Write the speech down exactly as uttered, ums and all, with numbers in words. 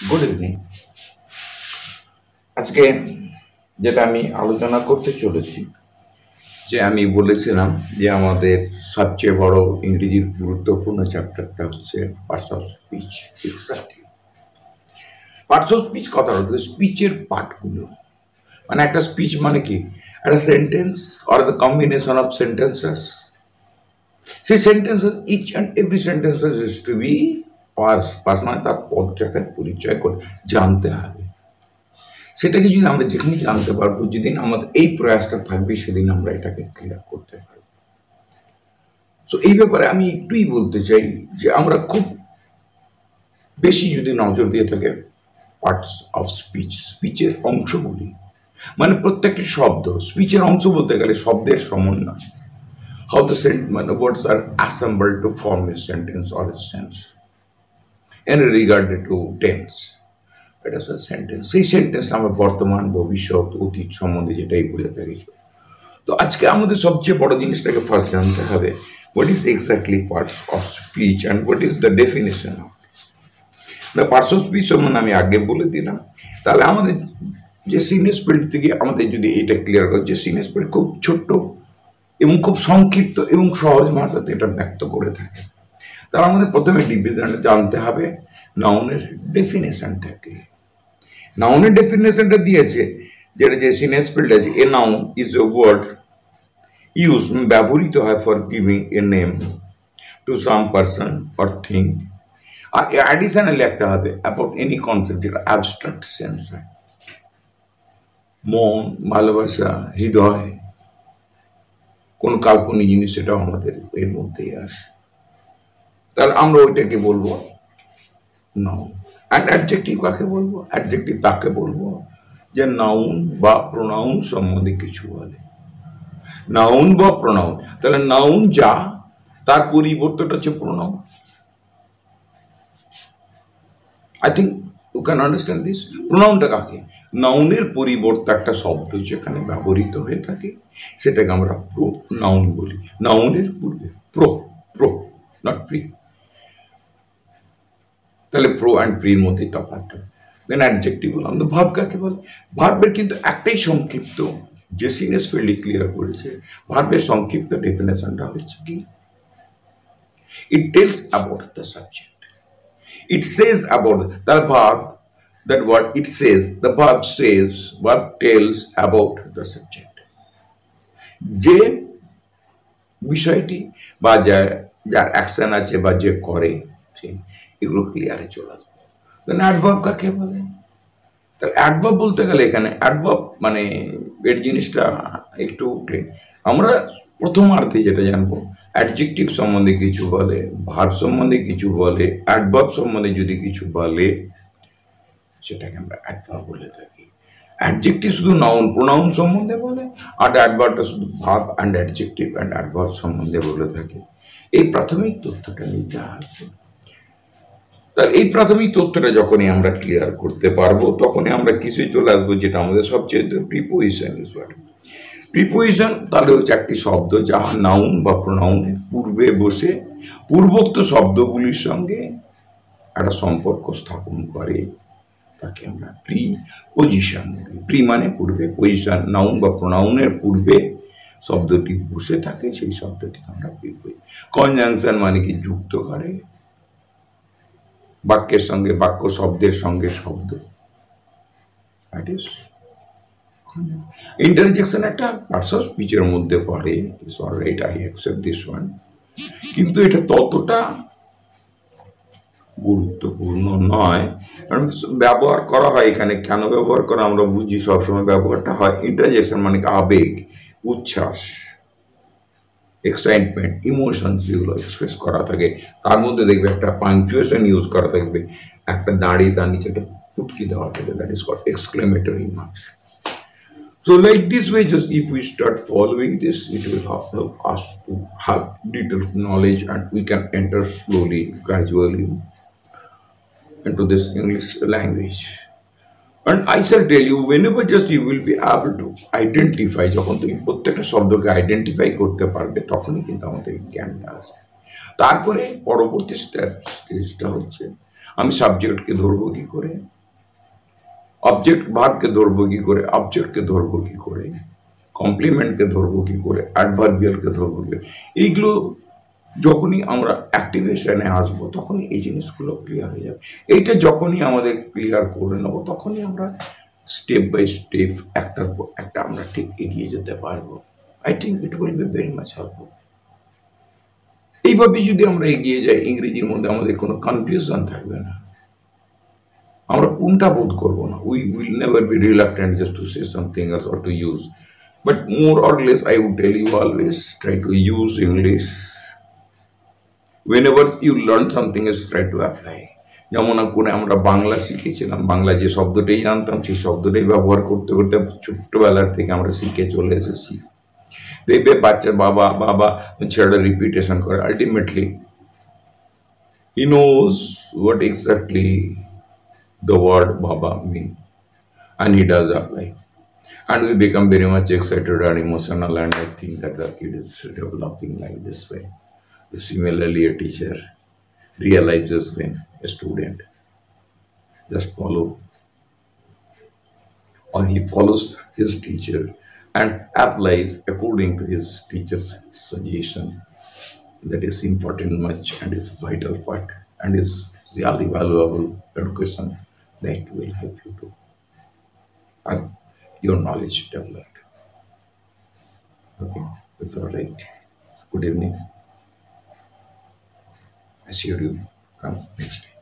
Good evening. আজকে যেটা আমি আলোচনা করতে চলেছি, যে আমি বলেছিলাম যে আমাদের সবচেয়ে বড় ইংরেজির গুরুত্বপূর্ণ চ্যাপ্টারটা হচ্ছে parts of speech. Exactly parts of speech কথা হচ্ছে স্পিচের পার্টগুলো। মানে একটা স্পিচ মানে কি, একটা sentence or the combination of sentences. সেই sentences each and every sentences is to be parse. Parse মানে তার পদটাকে পরিচয় করে জানতে হবে। সেটাকে যদি আমরা যেখানে জানতে পারবো, যেদিন আমাদের এই প্রয়াসটা থাকবে, সেদিন আমরা এটাকে ক্লিয়ার করতে পারবো। তো এই ব্যাপারে আমি একটুই বলতে চাই যে আমরা খুব বেশি যদি নজর দিয়ে থাকে পার্টস অফ স্পিচ, স্পিচের অংশগুলি, মানে প্রত্যেকটি শব্দ স্পিচের অংশ বলতে গেলে শব্দের সমন্বয়। হাউ দ্য সেন্ট মানে words are assemble to form a sentence or a sense and regarded to tense. এটা হচ্ছে সেন্টেন্স। সেই সেন্টেন্স আমরা বর্তমান, ভবিষ্যৎ, অতীত সম্বন্ধে যেটাই বলে থাকি। তো আজকে আমাদের সবচেয়ে বড় জিনিসটাকে ফার্স্ট জানতে হবে, what is exactly parts of speech and what is the definition of the parts of speech সম্বন্ধে আমি আগে বলে দিলাম। তাহলে আমাদের যে সিনিয়র স্পিরিট থেকে আমাদের যদি এটা ক্লিয়ার করে, যে সিনিয়র স্পিরিট খুব ছোট্ট এবং খুব সংক্ষিপ্ত এবং সহজ ভাষাতে এটা ব্যক্ত করে থাকে। তাহলে আমাদের প্রথমে ডিভিশনে জানতে হবে নাউনের ডেফিনেশনটাকে। নাউনের ডেফিনেশনটা দিয়েছে, যেটা যে সিনিয়র স্পিরিট আছে, a noun is a word use ব্যবহৃত হয় for giving a name to some person or thing. আর অ্যাডিশনালি একটা হবে অ্যাবাউট এনি কনসেপ্ট, যেটা অ্যাবস্ট্রাক্ট সেন্স হয়। মন, ভালোবাসা, হৃদয়, কোন কাল্পনিক জিনিস, সেটাও আমাদের এর মধ্যেই আসে। তাহলে আমরা ওইটাকে বলবো নাউন। অ্যান্ড অ্যাডজেক্টিভ কাকে বলবো? অ্যাডজেক্টিভ তাকে বলবো যে নাউন বা প্রোনাউন সম্বন্ধে কিছু বলে। নাউন বা প্রোনাউন, তাহলে নাউন যা, তার পরিবর্তনটা হচ্ছে pronoun. I think you can understand this. প্রোনাউনটা কাকে? নাউনের পরিবর্তে একটা শব্দ যেখানে ব্যবহৃত হয়ে থাকে, সেটাকে আমরা প্রো নাউন বলি। নাউনের পূর্বে প্রো, প্রো নট প্রি। তাহলে প্রো অ্যান্ড প্রির মধ্যেই তফাৎ। দেন অ্যাডজেক্টিভ বললাম। তো ভার্ব কাকে বলে? ভার্বের কিন্তু একটাই সংক্ষিপ্ত, যে সিনিয়র ফিল্ডে ক্লিয়ার করেছে, ভার্বের সংক্ষিপ্ত ডেফিনেশনটা হচ্ছে কি, it tells about the subject. It says about the verb, that what it says, the verb says, verb tells about the subject. যে বিষয়টি বা যা যার অ্যাকশন আছে বা যে করে, এগুলো ক্লিয়ারে চলে আসবে। দেন অ্যাডভার্ব কাকে বলে? তাহলে অ্যাডভার্ব বলতে গেলে এখানে অ্যাডভার্ব মানে এর জিনিসটা একটু ক্লিন। আমরা প্রথমার্থে যেটা জানবো, অ্যাডজেক্টিভ সম্বন্ধে কিছু বলে, ভার্ব সম্বন্ধে কিছু বলে, অ্যাডভার্ব সম্বন্ধে যদি কিছু বলে, সেটাকে আমরা অ্যাডভার্ব বলে থাকি। অ্যাডজেক্টিভ শুধু নাউন প্রোনাউন সম্বন্ধে বলে, আর অ্যাডভার্বটা শুধু verb and adjective and adverb সম্বন্ধে বলে থাকে। এই প্রাথমিক তথ্যটা নিতে হবে। তার এই প্রাথমিক তথ্যটা যখনই আমরা ক্লিয়ার করতে পারবো, তখনই আমরা কিছুই চলে আসবো, যেটা আমাদের সবচেয়ে প্রিপোজিশন ইজ ওয়াট। প্রিপোজিশন তাহলে হচ্ছে একটি শব্দ যা নাউন বা প্রোনাউনের পূর্বে বসে পূর্বোক্ত শব্দগুলির সঙ্গে একটা সম্পর্ক স্থাপন করে, তাকে আমরা প্রিপোজিশন বলি। প্রি মানে পূর্বে, পজিশন নাউন বা প্রোনাউনের পূর্বে শব্দটি বসে থাকে, সেই শব্দটিকে আমরা প্রিপোজিশন। কনজাংশন মানে কি, যুক্ত করে বাক্যের সঙ্গে বাক্য, শব্দের সঙ্গে শব্দ। ইন্টারজেকশন একটা পার্টস অফ স্পিচের মধ্যে পড়ে, it's alright, I accept this one. কিন্তু এটা ততটা গুরুত্বপূর্ণ নয়, কারণ ব্যবহার করা হয় এখানে। কেন ব্যবহার করা আমরা বুঝি, সবসময় ব্যবহারটা হয়। ইন্টারজেকশন মানে আবেগ, উচ্ছ্বাস, এক্সাইটমেন্ট, ইমোশনস যেগুলো এক্সপ্রেস করা থাকে, তার মধ্যে দেখবে একটা পাংচুয়েশন ইউজ করা থাকবে, একটা দাঁড়িয়ে তার নিচে একটা পুটকি দেওয়া থাকে, that is called exclamatory marks. So like this way, just if we start following this, it will help us to have detailed knowledge, and we can enter slowly, gradually into this English language. And I shall tell you, whenever just you will be able to identify, যখন তুমি প্রত্যেকটা শব্দকে identify করতে পারবে, তখনই কিন্তু আমাদের জ্ঞানটা আসবে। তারপরে পরবর্তী স্টেপ স্টেজটা হচ্ছে, আমি সাবজেক্টকে ধরবো কি করে, অবজেক্ট ভার্বকে ধরবো কি করে, অবজেক্টকে ধরবো কি করে, কমপ্লিমেন্টকে ধরবো কি করে, অ্যাডভার্বিয়ালকে ধরবো কি করে, এইগুলো যখনই আমরা অ্যাক্টিভেশনে আসবো তখনই এই জিনিসগুলো ক্লিয়ার হয়ে যাবে। এইটা যখনই আমাদের ক্লিয়ার করে নেবো তখনই আমরা স্টেপ বাই স্টেপ একটার পর একটা আমরা ঠিক এগিয়ে যেতে পারবো। I think it will be very much helpful. এইভাবে যদি আমরা এগিয়ে যাই ইংরেজির মধ্যে আমাদের কোনো কনফিউশন থাকবে না, আমরা কোনটা বোধ করবো না। We will never be reluctant just to say something else or to use, but more or less I would tell you always try to use English. whenever you learn something is try to apply. যেমন করে আমরা বাংলা শিখেছিলাম, বাংলা যে শব্দটাই জানতাম সেই শব্দটাই ব্যবহার করতে করতে ছোট্টবেলার থেকে আমরা শিখে চলে এসেছি। দেখবে বাচ্চার বাবা বাবা ছেলেটা রিপিটেশন করে, ultimately he knows what exactly the word baba mean and he does apply, and we become very much excited and emotional, and I think that the kid is developing like this way. Similarly, a teacher realizes when a student just follow or he follows his teacher and applies according to his teacher's suggestion. That is important much and is vital part and is really valuable education that will help you to have your knowledge developed. Okay, that's all right. Good evening. I see you come next time.